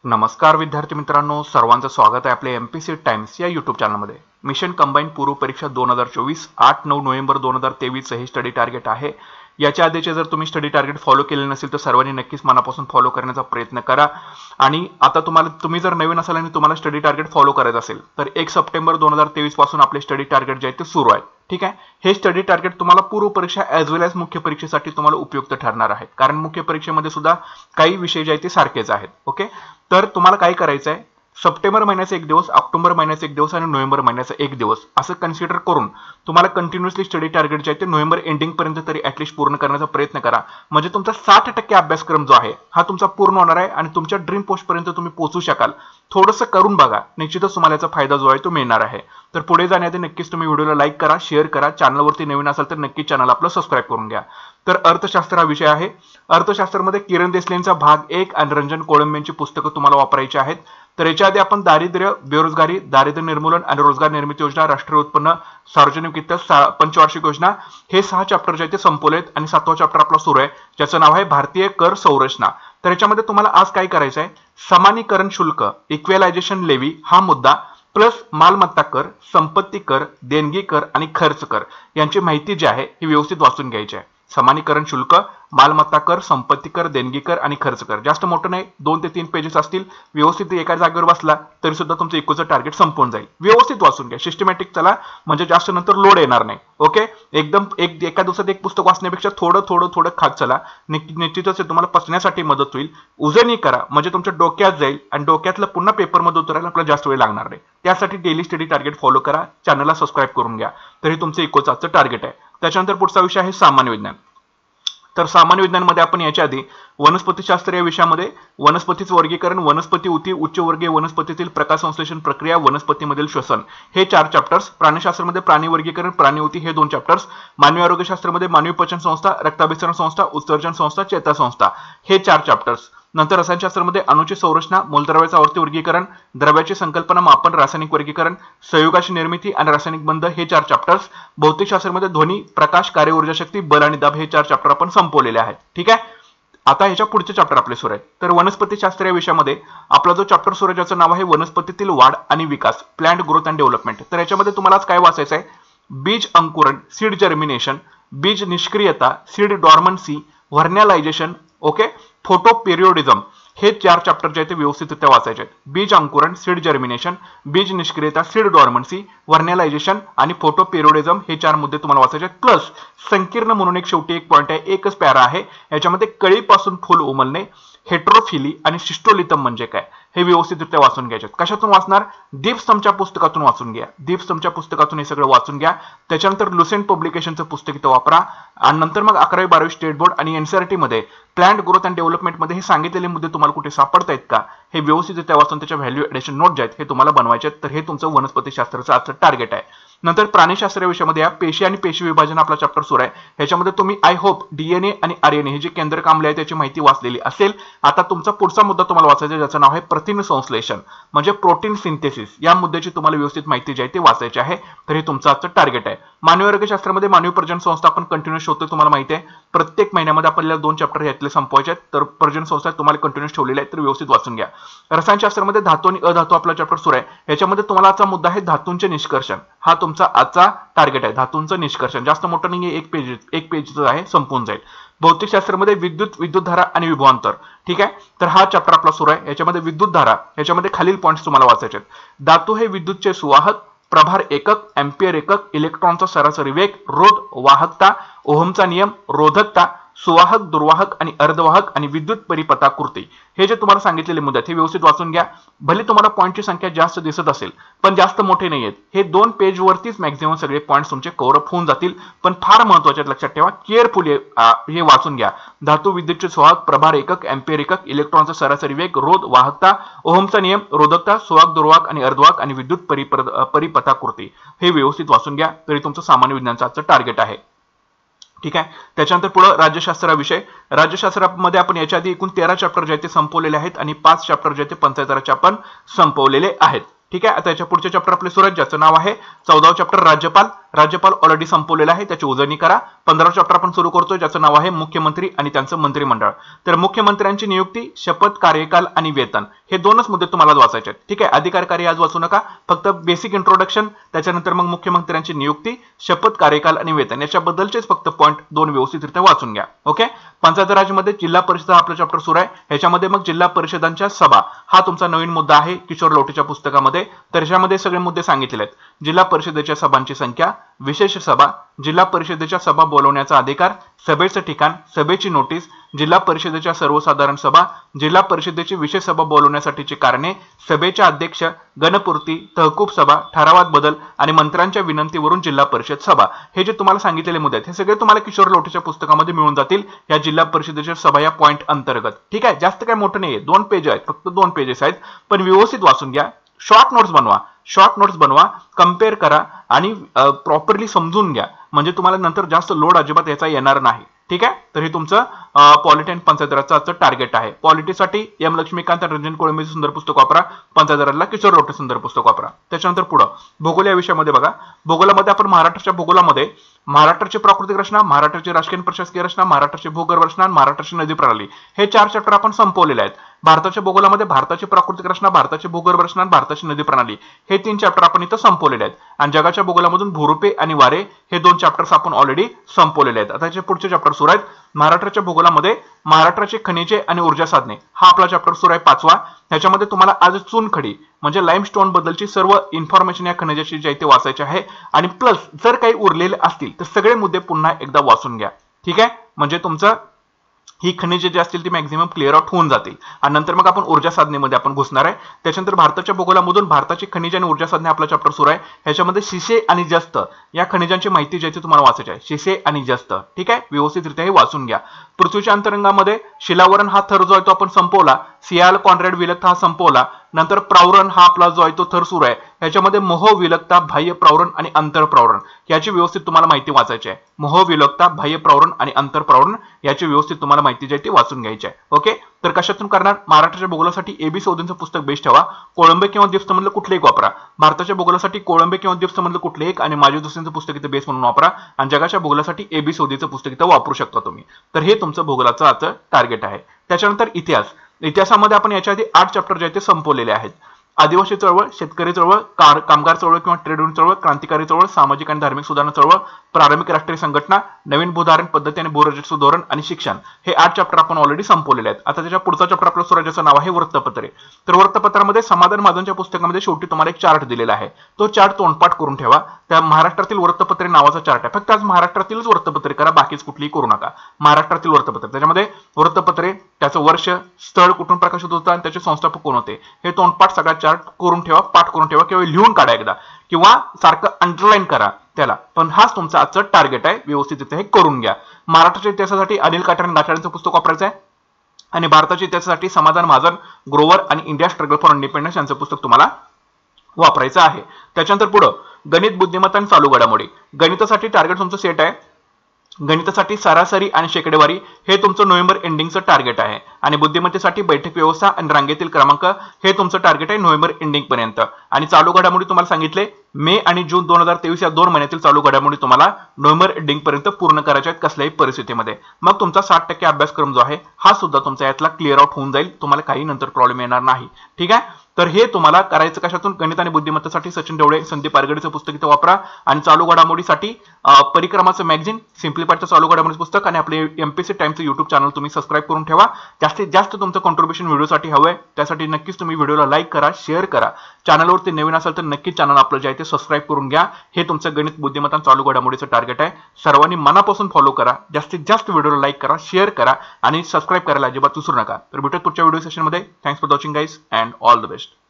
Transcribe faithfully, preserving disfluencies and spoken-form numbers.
नमस्कार विद्यार्थी मित्रांनो, सर्वांचं स्वागत आहे आपल्या एमपीसी टाइम्स या यूट्यूब चॅनलमध्ये। मिशन कंबाईन पूर्व परीक्षा दोन हजार चोवीस आठ नऊ नोव्हेंबर दोन हजार तेवीस हे स्टडी टार्गेट आहे। याच्या आधीचे जर तुम्ही स्टडी टार्गेट फॉलो केले नसेल तर सर्वांनी नक्कीच मनापासून फॉलो करण्याचा प्रयत्न करा। आणि आता तुम्हाला तुम्ही जर नवीन असाल आणि तुम्हाला स्टडी टार्गेट फॉलो करायचं असेल तर एक सप्टेंबर दोन हजार तेवीस पासून आपले स्टडी टार्गेट जे आहे ते सुरू आहे। ठीक आहे, हे स्टडी टार्गेट तुम्हाला पूर्व परीक्षा ॲज वेल ॲज मुख्य परीक्षेसाठी तुम्हाला उपयुक्त ठरणार आहे, कारण मुख्य परीक्षेमध्ये सुद्धा काही विषय जे आहेत ते सारखेच आहेत। ओके, तर तुम्हाला काय करायचं आहे, सप्टेंबर महिन्याचा एक दिवस, ऑक्टोबर महिन्याचा एक दिवस आणि नोव्हेंबर महिन्याचा एक दिवस असं कन्सिडर करून तुम्हाला कंटिन्युअसली स्टडी टार्गेट जे आहे ते नोव्हेंबर एंडिंग पर्यंत तरी ऍटलीस्ट पूर्ण करण्याचा प्रयत्न करा। म्हणजे तुमचा साठ टक्के अभ्यासक्रम जो आहे हा तुमचा पूर्ण होणार आहे आणि तुमच्या ड्रीम पोस्ट पर्यंत तुम्ही पोहोचू शकाल। थोडंसं करून बघा, निश्चितच तुम्हाला याचा फायदा जो आहे तो मिळणार आहे। तर पुढे जाण्याआधी नक्कीच तुम्ही व्हिडिओला लाईक करा, शेअर करा, चॅनलवरती नवीन असाल तर नक्कीच चॅनल आपलं सबस्क्राईब करून घ्या। तर अर्थशास्त्र हा विषय आहे। अर्थशास्त्रामध्ये किरण देसलेंचा भाग एक आणि रंजन कोळंबेंची पुस्तकं तुम्हाला वापरायची आहेत। तर याच्या आधी आपण दारिद्र्य, बेरोजगारी, दारिद्र्य निर्मूलन आणि रोजगार निर्मिती योजना, राष्ट्रीय उत्पन्न, सार्वजनिक वित्त, पंचवार्षिक योजना हे सहा चॅप्टर जे ते संपवलेत आणि सातवा चॅप्टर आपला सुरू आहे ज्याचं नाव आहे भारतीय कर संरचना। तर याच्यामध्ये तुम्हाला आज काय करायचं आहे, समानीकरण शुल्क इक्वेलायझेशन लेवी हा मुद्दा प्लस मालमत्ता कर, संपत्ती कर, देणगी कर आणि खर्च कर यांची माहिती जी आहे ही व्यवस्थित वाचून घ्यायची आहे। समानीकरण शुल्क, मालमत्ता कर, संपत्ती कर, देणगी कर आणि खर्च कर, जास्त मोठं नाही, दोन ते तीन पेजेस असतील। व्यवस्थित एका जागेवर बसला तरी सुद्धा तुमचं इकोचं टार्गेट संपून जाईल। व्यवस्थित वाचून घ्या, सिस्टमॅटिक चला, म्हणजे जास्त नंतर लोड येणार नाही। ओके, एकदम एक एका दिवसात एक पुस्तक वाचण्यापेक्षा थोडं थोडं थोडं खात चला, निश्चितच तुम्हाला पचण्यासाठी मदत होईल। उजळणी करा म्हणजे तुमच्या डोक्यात जाईल आणि डोक्यातलं पुन्हा पेपरमध्ये उतरायला आपल्याला जास्त वेळ लागणार नाही। त्यासाठी डेली स्टडी टार्गेट फॉलो करा, चॅनलला सबस्क्राईब करून घ्या, तरी तुमचं इकोचं आजचं टार्गेट आहे। त्याच्यानंतर पुढचा विषय आहे सामान्य विज्ञान। तर सामान्य विज्ञानमध्ये आपण याच्या आधी वनस्पतीशास्त्र या विषयामध्ये वनस्पतीचं वर्गीकरण, वनस्पती उती, उच्चवर्गीय वनस्पतीतील प्रकाश संश्लेषण प्रक्रिया, वनस्पतीमधील श्वसन हे चार चॅप्टर्स, प्राणीशास्त्रामध्ये प्राणी वर्गीकरण, प्राणी उती हे दोन चॅप्टर्स, मानवी आरोग्यशास्त्रामध्ये मानवी पचन संस्था, रक्ताभिसरण संस्था, उत्सर्जन संस्था, चेतासंस्था हे चार चॅप्टर्स। नंतर रसायनशास्त्रामध्ये अणूची संरचना, मूलद्रव्याचे आवर्ती वर्गीकरण, द्रव्याची संकल्पना, मापन, रासायनिक वर्गीकरण, संयुगाची निर्मिती आणि रासायनिक बंध हे चार चॅप्टर्स। भौतिकशास्त्रामध्ये ध्वनी, प्रकाश, कार्य, ऊर्जा शक्ती, बल आणि दाब हे चार चॅप्टर आपण संपवलेले आहेत। ठीक आहे, आता ह्याच्या पुढचे चॅप्टर आपले सुरू आहेत। तर वनस्पतीशास्त्र या विषयामध्ये आपला जो चॅप्टर सुरू आहे ज्याचं नाव आहे वनस्पतीतील वाढ आणि विकास, प्लांट ग्रोथ अँड डेव्हलपमेंट। तर याच्यामध्ये तुम्हाला आज काय वाचायचं आहे, बीज अंकुरण, सीड जर्मिनेशन, बीज निष्क्रियता, seed dormancy, vernalisation, okay, photoperiodism हे चार चॅप्टर जे आहेत ते व्यवस्थितरित्या वाचायचे आहेत। बीज अंकुरण, सीड जर्मिनेशन, बीज निष्क्रियता, सीड डॉर्मन्सी, व्हर्नॅलायझेशन आणि फोटो पिरियोडिझम हे चार मुद्दे तुम्हाला वाचायचे आहेत। प्लस संकीर्ण म्हणून एक शेवटी एक पॉईंट आहे, एकच पॅरा आहे, याच्यामध्ये कळीपासून फुल उमलणे, हेट्रोफिली आणि सिस्टोलिथम म्हणजे काय हे व्यवस्थितरित्या वाचून घ्यायचे। कशातून वाचणार, दीपस्तंभच्या पुस्तकातून वाचून घ्या, दीपस्तंभच्या पुस्तकातून हे सगळं वाचून घ्या। त्याच्यानंतर लुसेंट पब्लिकेशनचं पुस्तक इथं वापरा आणि नंतर मग अकरावी बारावी स्टेट बोर्ड आणि एनसीईआरटी मध्ये प्लांट ग्रोथ अँड डेव्हलपमेंट मध्ये हे सांगितलेले मुद्दे तुम्हाला कुठे सापडतायत का हे व्यवस्थितरित्या वाचून त्याच्या व्हॅल्यू एडिशन नोट जे आहेत हे तुम्हाला बनवायचे आहेत। तर हे तुमचं वनस्पतीशास्त्राचं आजचं टार्गेट आहे। नंतर प्राणीशास्त्र या विषयामध्ये या पेशी आणि पेशी विभाजन आपला चॅप्टर सुरू आहे। ह्याच्यामध्ये तुम्ही आय होप डीएनए आणि आरएनए हे जे केंद्रक आम्ल आहे त्याची माहिती वाचलेली असेल। आता तुमचा पुढचा मुद्दा तुम्हाला वाचायचा आहे ज्याचं नाव आहे प्रथिन संश्लेषण म्हणजे प्रोटीन सिंथेसिस, या मुद्द्याची तुम्हाला व्यवस्थित माहिती जी आहे ती वाचायची आहे। तर हे तुमचं आजचं टार्गेट आहे। मानवी आरोग्यशास्त्रामध्ये मानवी प्रजनन संस्था आपण कंटिन्यूस ठेवतोय, तुम्हाला माहिती आहे प्रत्येक महिन्यामध्ये आपल्याला दोन चॅप्टर यातले संपवायचे आहेत। तर प्रजनन संस्था तुम्हाला कंटिन्यूस ठेवलेले आहेत, तर व्यवस्थित वाचून घ्या। रसायनशास्त्रामध्ये धातू आणि अधातू आपला चॅप्टर सुरू आहे। याच्यामध्ये तुम्हाला आजचा मुद्दा आहे धातूंचे निष्कर्षण, हा तुमचा आजचा टार्गेट आहे। धातूंचं निष्कर्षण जास्त मोठं नाहीये, एक पेज एक पेजचं आहे, संपून जाईल। भौतिकशास्त्रामध्ये विद्युत, विद्युतधारा आणि विभवांतर, ठीक आहे, तर हा चॅप्टर आपला सुरू आहे। याच्यामध्ये विद्युतधारा, याच्यामध्ये खालील पॉइंट्स तुम्हाला वाचायचे आहेत। धातू हे विद्युतचे सुवाहक, प्रभार एकक, एम्पियर एकक, इलेक्ट्रॉनचा सरासरी वेग, रोध, वाहकता, ओहमचा नियम, रोधकता, सुवाहक, दुर्वाहक आणि अर्धवाहक आणि विद्युत परिपथाकृती हे जे तुम्हाला सांगितलेले मुद्दे आहेत हे व्यवस्थित वाचून घ्या। भले तुम्हाला पॉईंटची संख्या जास्त दिसत असेल पण जास्त मोठे नाही आहेत, हे दोन पेज वरतीच मॅक्झिमम सगळे पॉईंट्स तुमचे कव्हर अप होऊन जातील, पण फार महत्त्वाचे लक्षात ठेवा, केअरफुली हे वाचून घ्या। धातू, विद्युतचे सुवाहक, प्रभार एकक, एम्पियर एकक, इलेक्ट्रॉनचा सरासरी वेग, रोध, वाहकता, ओहमचा नियम, रोधकता, सुवाहक, दुर्वाहक आणि अर्धवाहक आणि विद्युत परिपथाकृती हे व्यवस्थित वाचून घ्या, तरी तुमचं सामान्य विज्ञानाचं आजचं टार्गेट आहे। ठीक आहे, त्याच्यानंतर पुढे राज्यशास्त्र हा विषय। राज्यशास्त्रामध्ये आपण याच्या आधी एकूण तेरा चॅप्टर जे आहेत ते संपवलेले आहेत आणि पाच चॅप्टर जे आहेत ते पंचायत राजचे आपण संपवलेले आहेत। ठीक आहे, आता याच्या पुढचे चॅप्टर आपले सुरू आहेत ज्याचं नाव आहे चौदावा चॅप्टर राज्यपाल, राज्यपाल ऑलरेडी संपवलेला आहे, त्याची उजळणी करा. पंधरा चॅप्टर आपण सुरू करतोय, ज्याचं नाव आहे मुख्यमंत्री आणि त्यांचं मंत्रिमंडळ. तर मुख्यमंत्र्यांची नियुक्ती, शपथ, कार्यकाल आणि वेतन हे दोनच मुद्दे तुम्हाला वाचायचे आहेत. ठीक आहे, अधिकार कार्य आज वाचू नका, फक्त बेसिक इंट्रोडक्शन, त्याच्यानंतर मग मुख्यमंत्र्यांची नियुक्ती, शपथ, कार्यकाल आणि वेतन याच्याबद्दलचेच फक्त पॉईंट दोन व्यवस्थितरित्या वाचून घ्या. ओके. पंचायत राजमध्ये जिल्हा परिषद हा आपला चॅप्टर सुरू आहे. ह्याच्यामध्ये मग जिल्हा परिषदांच्या सभा हा तुमचा नवीन मुद्दा आहे किशोर लोटेच्या पुस्तकामध्ये. तर ह्याच्यामध्ये सगळे मुद्दे सांगितलेले आहेत. जिल्हा परिषदेच्या सभांची संख्या, विशेष सभा, जिल्हा परिषदेच्या सभा बोलवण्याचा अधिकार, सभेचं ठिकाण, सभेची नोटीस, जिल्हा परिषदेच्या सर्वसाधारण सभा, जिल्हा परिषदेची विशेष सभा बोलवण्यासाठीची कारणे, सभेच्या अध्यक्ष, गणपूर्ती, तहकूब सभा, ठरावात बदल आणि मंत्र्यांच्या विनंतीवरून जिल्हा परिषद सभा हे जे तुम्हाला सांगितलेले मुद्दे आहेत हे सगळे तुम्हाला किशोर लोटेच्या पुस्तकामध्ये मिळून जातील या जिल्हा परिषदेच्या सभा या पॉईंट अंतर्गत. ठीक आहे, जास्त काही मोठं नाहीये, दोन पेज आहेत, फक्त दोन पेजेस आहेत, पण व्यवस्थित वाचून घ्या. शॉर्ट नोट्स बनवा, शॉर्ट नोट्स बनवा, कम्पेअर करा आणि प्रॉपरली समजून घ्या, म्हणजे तुम्हाला नंतर जास्त लोड अजिबात याचा येणार नाही. ठीक आहे, तर हे तुमचं पॉलिटी आणि पंचायत राजचं टार्गेट आहे. पॉलिटीसाठी एम लक्ष्मीकांत आणि रंजन कोळंबेचं सुंदर पुस्तक वापरा, पंचायत राजला किशोर लोटे सुंदर पुस्तक वापरा. त्याच्यानंतर पुढं भूगोल या विषयामध्ये बघा. भूगोलामध्ये आपण महाराष्ट्राच्या भूगोलामध्ये महाराष्ट्राची प्राकृतिक रचना, महाराष्ट्राची राजकीय प्रशासकीय रचना, महाराष्ट्राची भूगर्भ रचना, महाराष्ट्राची नदी प्रणाली हे चार चॅप्टर आपण संपवलेले आहेत. भारताच्या भूगोलामध्ये भारताची प्राकृतिक रचना, भारताची भूगर्भ रचना आणि भारताची नदी प्रणाली हे तीन चॅप्टर आपण इथं संपवलेले आहेत. आणि जगाच्या भूगोलामधून भूरूपे आणि वारे हे दोन चॅप्टर्स आपण ऑलरेडी संपवलेले आहेत. आता याचे पुढचे चॅप्टर सुरू आहेत. महाराष्ट्राच्या भूगोलामध्ये महाराष्ट्राची खनिजे आणि ऊर्जा साधने हा आपला चॅप्टर सुरू आहे पाचवा. ह्याच्यामध्ये तुम्हाला आज चुनखडी म्हणजे लाईमस्टोन बद्दलची सर्व इन्फॉर्मेशन या खनिजाची जी आहे ते वाचायची आहे. आणि प्लस जर काही उरलेले असतील तर सगळे मुद्दे पुन्हा एकदा वाचून घ्या. ठीक आहे, म्हणजे तुमचं ही खनिजे जे असतील ती मॅक्झिमम क्लिअर आउट होऊन जातील. आणि नंतर मग आपण ऊर्जा साधनेमध्ये आपण घुसणार आहे. त्याच्यानंतर भारताच्या भूगोलामधून भारताची खनिजे आणि ऊर्जा साधने आपला चॅप्टर सुरू आहे. ह्याच्यामध्ये शिसे आणि जस्त या खनिजांची माहिती ज्याची तुम्हाला वाचायची आहे, शिसे आणि जस्त. ठीक आहे, व्यवस्थितरित्या हे वाचून घ्या. पृथ्वीच्या अंतरंगामध्ये शिलावरण हा थर जो आहे तो आपण संपवला, सियाल कॉन्रॅड विलकता हा संपवला. नंतर प्रावरण हा आपला जो आहे तो थर सुरू आहे. ह्याच्यामध्ये मोह विलकता, बाह्य प्रावरण आणि अंतर प्रावरण याची व्यवस्थित तुम्हाला माहिती वाचायची आहे. मोह विलकता, बाह्य प्रावरण आणि अंतर प्रावरण याची व्यवस्थित तुम्हाला माहिती जी आहे ती वाचून घ्यायची आहे. ओके, तर कशातून करणार? महाराष्ट्राच्या भूगोलासाठी एबी चौधरीचं पुस्तक बेस्ट ठेवा. कोळंबे किंवा द्वीपस्तंभातलं कुठले एक वापरा. भारताच्या भूगोलासाठी कोळंबे किंवा द्वीपस्तंभातलं कुठले एक आणि माझ्या दुसऱ्यांचं पुस्तक इथं बेस म्हणून वापरा. आणि जगाच्या भूगोलासाठी एबी चौधरीचं पुस्तक इथं वापरू शकता तुम्ही. तर हे तुमचं भूगोलाचं आजचं टार्गेट आहे. त्याच्यानंतर इतिहास. इतिहासामध्ये आपण याच्या आधी आठ चॅप्टर जे आहेत ते संपवलेले आहेत. आदिवासी चळवळ, शेतकरी चळवळ, कामगार चळवळ किंवा ट्रेड युनियन चळवळ, क्रांतिकारी चळवळ, सामाजिक आणि धार्मिक सुधारणा चळवळ, प्रारंभिक राष्ट्रीय संघटना, नवीन भूधारण पद्धती आणि भूरजस्व धोरण आणि शिक्षण हे आठ चॅप्टर आपण ऑलरेडी संपवलेले आहेत. आता त्याच्या पुढचा चॅप्टर आपल्या स्वराज्याचं नाव आहे वृत्तपत्रे. तर वृत्तपत्रामध्ये समाधान महाजनच्या पुस्तकामध्ये शेवटी तुम्हाला एक चार्ट दिलेला आहे, तो चार्ट तोंडपाठ करून ठेवा. त्या महाराष्ट्रातील वृत्तपत्रे नावाचा चार्ट आहे. फक्त आज महाराष्ट्रातीलच वृत्तपत्रे करा, बाकीच कुठलीही करू नका. महाराष्ट्रातील वृत्तपत्रे, त्याच्यामध्ये वृत्तपत्रे, त्याचं वर्ष, स्थळ, कुठून प्रकाशित होतं आणि त्याचे संस्थापक कोण होते हे तोंडपाठ सगळा चार्ट करून ठेवा, पाठ करून ठेवा किंवा लिहून काढा एकदा किंवा सारखं अंडरलाईन करा त्याला. पण हाच तुमचा आजचं टार्गेट आहे, व्यवस्थित हे करून घ्या. महाराष्ट्राच्या इतिहासासाठी अनिल काटे आणि गाठाड्यांचं पुस्तक वापरायचं आहे. आणि भारताच्या इतिहासासाठी समाधान महाजन, ग्रोवर आणि इंडिया स्ट्रगल फॉर इंडिपेंडन्स यांचं पुस्तक तुम्हाला वापरायचं आहे. त्याच्यानंतर पुढं गणित, बुद्धिमत्ता आणि चालू घडामोडी. गणितासाठी टार्गेट तुमचं सेट आहे. गणितासाठी सरासरी आणि शेकडेवारी हे तुमचं नोव्हेंबर एंडिंगचं टार्गेट आहे. आणि बुद्धिमत्तेसाठी बैठक व्यवस्था आणि रांगेतील क्रमांक हे तुमचं टार्गेट आहे नोव्हेंबर एंडिंग पर्यंत. आणि चालू घडामोडी तुम्हाला सांगितले मे आणि जून दोन हजार तेवीस या दोन महिन्यातील चालू घडामोडी तुम्हाला नोव्हेंबर एंडिंग पर्यंत पूर्ण करायच्या आहेत कसल्याही परिस्थितीमध्ये. मग तुमचा साठ टक्के अभ्यासक्रम जो आहे हा सुद्धा तुमचा यातला क्लिअर आउट होऊन जाईल, तुम्हाला काही नंतर प्रॉब्लेम येणार नाही. ठीक आहे, तर हे तुम्हाला करायचं कशातून? गणित आणि बुद्धिमत्तेसाठी सचिन ढवळे, संदीप पारगडेचं पुस्तक इथं वापरा. आणि चालू घडामोडीसाठी परिक्रमाचं मॅगझिन, सिम्प्लिफायडचं चालू घडामोडी पुस्तक आणि आपले एमपीसी टाइम्सचं युट्यूब चॅनल तुम्ही सबस्क्राईब करून ठेवा. जास्तीत जास्त तुमचं कॉन्ट्रीब्युशन व्हिडिओसाठी हवंय, त्यासाठी नक्कीच तुम्ही व्हिडिओला लाईक करा, शेअर करा. चॅनलवरती नवीन असेल तर नक्कीच चॅनल आपलं जे आहे ते सबस्क्राईब करून घ्या. हे तुमचं गणित, बुद्धिमत्ता चालू घडामोडीचं टार्गेट आहे. सर्वांनी मनापासून फॉलो करा, जास्तीत जास्त व्हिडिओला लाईक करा, शेअर करा आणि सबस्क्राईब करायला अजिबात विसरू नका. तर भेटूया पुढच्या व्हिडिओ सेशनमध्ये. Thanks for watching guys and all the best.